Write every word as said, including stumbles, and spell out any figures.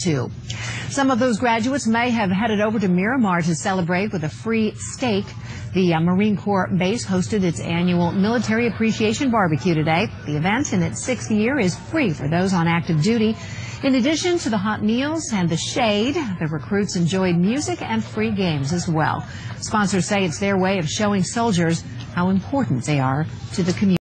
too. Some of those graduates may have headed over to Miramar to celebrate with a free steak. The uh, Marine Corps base hosted its annual Military Appreciation Barbecue today. The event, in its sixth year, is free for those on active duty. In addition to the hot meals and the shade, the recruits enjoyed music and free games as well. Sponsors say it's their way of showing soldiers how important they are to the community.